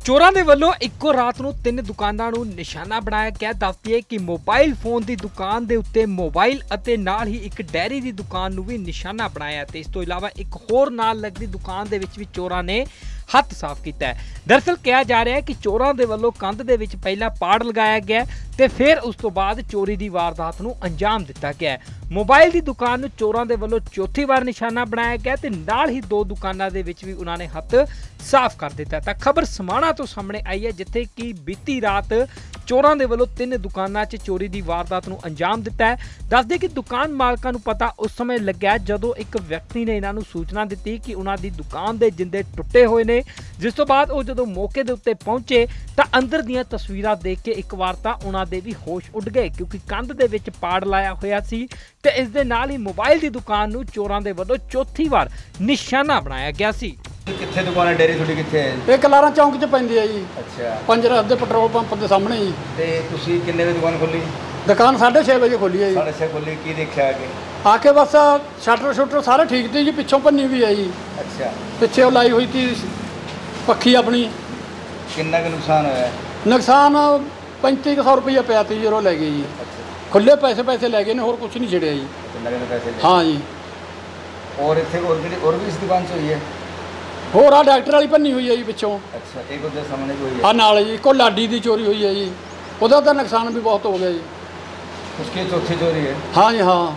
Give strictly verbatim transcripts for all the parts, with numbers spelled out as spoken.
ਚੋਰਾਂ ਦੇ ਵੱਲੋਂ ਇੱਕੋ ਰਾਤ ਨੂੰ ਤਿੰਨ ਦੁਕਾਨਾਂ ਨੂੰ ਨਿਸ਼ਾਨਾ ਬਣਾਇਆ ਗਿਆ। ਦੱਸ ਦਈਏ ਕਿ ਮੋਬਾਈਲ ਫੋਨ ਦੀ ਦੁਕਾਨ ਦੇ ਉੱਤੇ ਮੋਬਾਈਲ ਅਤੇ ਨਾਲ ਹੀ ਇੱਕ ਡੈਰੀ ਦੀ ਦੁਕਾਨ ਨੂੰ ਵੀ ਨਿਸ਼ਾਨਾ ਬਣਾਇਆ ਤੇ ਇਸ ਤੋਂ ਇਲਾਵਾ ਇੱਕ ਹੋਰ ਨਾਲ ਲੱਗਦੀ ਦੁਕਾਨ ਦੇ ਵਿੱਚ ਵੀ ਚੋਰਾਂ ਨੇ ਹੱਥ ਸਾਫ਼ ਕੀਤਾ ਹੈ। दरअसल कहा जा रहा है कि चोरों के वलों कंध दे विच पहला पाड़ लगाया गया ते फिर उस तो बाद चोरी की वारदात नूं अंजाम दिता गया है। मोबाइल की दुकान नूं चोरों के वलों चौथी बार निशाना बनाया गया ते नाल ही दो दुकानां दे विच भी उन्होंने हथ साफ कर दिता। तां खबर समाणा तो सामने आई है जिथे कि बीती रात चोरों के वलों तीन दुकानां च चोरी की वारदात नूं अंजाम दिता है। दस दे कि दुकान मालकां नूं पता उस समय लग्या जदों एक व्यक्ति ने इन्हां नूं सूचना दी कि उन्हां दी दुकान के जिंदे टुटे हुए ने, जिस तो बाद वो जदों मौके दे उत्ते पहुंचे तो अंदर दीयां तस्वीरां देख के एक बार तां उन्हां दे भी होश उड़ गए क्योंकि कंध दे विच पाड़ लाया होया सी ते इस दे नाल ही मोबाइल की दुकान नूं चोरां दे वल्लों चौथी बार निशाना बनाया गया सी। कित्थे दुकान है डेरी थोड़ी कित्थे है? ਇਹ ਕਲਾਰਾਂ ਚੌਂਕ 'ਚ ਪੈਂਦੀ ਹੈ ਜੀ। अच्छा ਪੰਜਰਾ ਦੇ ਪੈਟਰੋਲ ਪੰਪ ਦੇ ਸਾਹਮਣੇ ਜੀ। ਤੇ ਤੁਸੀਂ ਕਿੰਨੇ ਵਜੇ ਦੁਕਾਨ ਖੋਲੀ? ਦੁਕਾਨ ਸਾਢੇ ਛੇ ਵਜੇ ਖੋਲੀ ਹੈ ਜੀ। ਸਾਢੇ ਛੇ ਖੋਲੀ, ਕੀ ਦੇਖਿਆ ਆ ਕੇ? ਆ ਕੇ ਬਸ ਸ਼ਟਰ ਸ਼ਟਰ ਸਾਰੇ ਠੀਕ ਤੇ ਜੀ, ਪਿੱਛੋਂ ਭੰਨੀ ਵੀ ਹੈ ਜੀ। ਅੱਛਾ, ਪਿੱਛੇ ਉਹ ਲਾਈ ਹੋਈ ਸੀ ਪੱਖੀ ਆਪਣੀ। ਕਿੰਨਾ ਕੁ ਨੁਕਸਾਨ ਹੋਇਆ? ਨੁਕਸਾਨ ਪੈਂਤੀ ਕੁ ਸੌ ਰੁਪਈਆ ਪਿਆ ਤੀ ਜਦੋਂ ਲੈ ਗਏ ਜੀ। ਖੁੱਲੇ ਪੈਸੇ ਪੈਸੇ ਲੈ ਗਏ ਨੇ, ਹੋਰ ਕੁਝ ਨਹੀਂ ਛੜਿਆ ਜੀ। ਕਿੰਨਾ ਕਿੰਨੇ ਪੈਸੇ? ਹਾਂ ਜੀ। ਔਰ ਇੱਥੇ ਹੋਰ ਕਿਹੜੀ ਹੋਰ ਵੀ ਇਸ ਦੁਕਾਨ 'ਚ ਹੋਈ ਹੈ? ਹੋਰ ਆ ਡਾਕਟਰ ਵਾਲੀ ਭੰਨੀ ਹੋਈ ਹੈ ਜੀ ਪਿੱਛੋਂ। ਅੱਛਾ, ਇੱਕ ਉਹਦੇ ਸਾਹਮਣੇ ਕੋਈ ਹੋਈ ਆ ਹੈ? ਨਾਲ ਜੀ ਇੱਕੋ ਲਾਡੀ ਦੀ ਚੋਰੀ ਹੋਈ ਹੈ ਜੀ, ਉਹਦਾ ਤਾਂ ਨੁਕਸਾਨ ਵੀ ਬਹੁਤ ਹੋ ਗਿਆ ਜੀ। ਉਸकी ਚੌਥੀ ਚੋਰੀ ਹੈ? ਹਾਂ ਜੀ ਹਾਂ।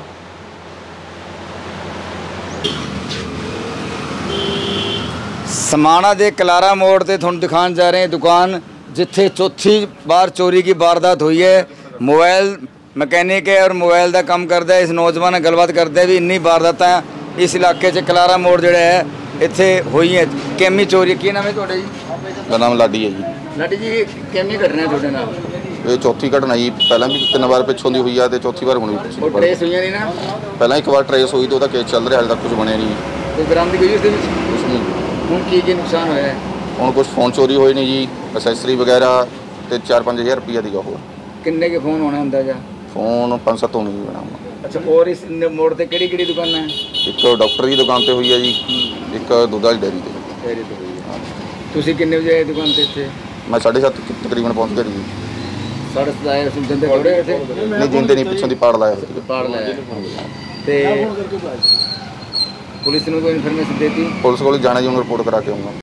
समाणा दे कलारा मोड़ ते तुहानूं दिखाण जा रहे हैं दुकान जिथे चौथी बार चोरी की वारदात हुई है। मोबाइल मकैनिक है और मोबाइल का काम करता है। इस नौजवान नाल गलबात करते भी इन्नी वारदातां इस इलाके च कलारा मोड़ जिहड़ा है इत्थे हुई है। कैमी चोरी की नाम है तुहाडा जी? मेरा नाम लाडी है जी। लाडी जी, कैमी घटना तुहाडे नाल? ਇਹ ਚੌਥੀ ਘਟਨਾ ਜੀ। ਪਹਿਲਾਂ ਵੀ ਤਿੰਨ ਵਾਰ ਪਿੱਛੋਂ ਦੀ ਹੋਈ ਆ ਤੇ ਚੌਥੀ ਵਾਰ ਹੋਣੀ ਪਿੱਛੋਂ। ਉਹ ਟ੍ਰੇਸ ਹੋਈਆਂ ਨਹੀਂ ਨਾ? ਪਹਿਲਾਂ ਇੱਕ ਵਾਰ ਟ੍ਰੇਸ ਹੋਈ ਤੇ ਉਹਦਾ ਕੇਸ ਚੱਲ ਰਿਹਾ, ਹਾਲੇ ਤੱਕ ਕੁਝ ਬਣਿਆ ਨਹੀਂ। ਕੋਈ ਬਰਾਮਦਗੀ ਹੋਈ ਉਸ ਦੇ ਵਿੱਚ? ਕੁਛ ਨਹੀਂ। ਹੁਣ ਕੀ ਕੀ ਨੁਕਸਾਨ ਹੋਇਆ ਹੈ? ਹੁਣ ਕੁਝ ਫੋਨ ਚੋਰੀ ਹੋਏ ਨੇ ਜੀ, ਅਸੈਸਰੀ ਵਗੈਰਾ ਤੇ ਚਾਰ ਪੰਜ ਹਜ਼ਾਰ ਰੁਪਈਆ ਦੀ ਉਹ। ਕਿੰਨੇ ਕੇ ਫੋਨ ਹੋਣਾ ਅੰਦਾਜ਼ਾ? ਫੋਨ ਪੰਜ ਸੱਤ ਹੋਣੀ ਜੀ ਬਣਾਉਣਾ। ਅੱਛਾ, ਔਰ ਇਸ ਮੋੜ ਤੇ ਕਿਹੜੀ ਕਿਹੜੀ ਦੁਕਾਨਾਂ ਹੈ? ਇੱਕ ਡਾਕਟਰ ਦੀ ਦੁਕਾਨ ਤੇ ਹੋਈ ਆ ਜੀ, ਇੱਕ ਦੁੱਧ ਵਾਲੀ ਡੇਅਰੀ ਤੇ। ਡੇਅਰੀ ਤੇ ਹੋਈ ਹੈ। ਤੁਸੀਂ ਕਿੰਨੇ ਵਜੇ ਆਏ ਦੁਕਾਨ ਤੇ ਇੱਥੇ? ਮੈਂ ਸਾਢੇ ਸੱਤ ਤਕਰੀਬਨ ਪਹੁੰਚ ਗਿਆ ਜੀ। ਸਾਢੇ ਸੱਤ ਆਏ ਉਸ ਦਿਨ ਤੇ ਥੋੜੇ ਇੱਥੇ? ਨਹੀਂ ਜਿੰਦੇ ਨਹੀਂ, ਪਿੱਛੋਂ ਦੀ ਪਾੜ ਲਾਇਆ ਸੀ। ਪਾੜ ਲਾਇਆ ਤੇ ਪੁਲਿਸ ਨੂੰ ਕੋਈ ਇਨਫੋਰਮੇਸ਼ਨ ਦੇਤੀ? ਪੁਲਿਸ ਕੋਲ ਜਾਣਾ ਜੀ, ਉਹਨੂੰ ਰਿਪੋਰਟ ਕਰਾ ਕੇ ਆਉਂਗਾ।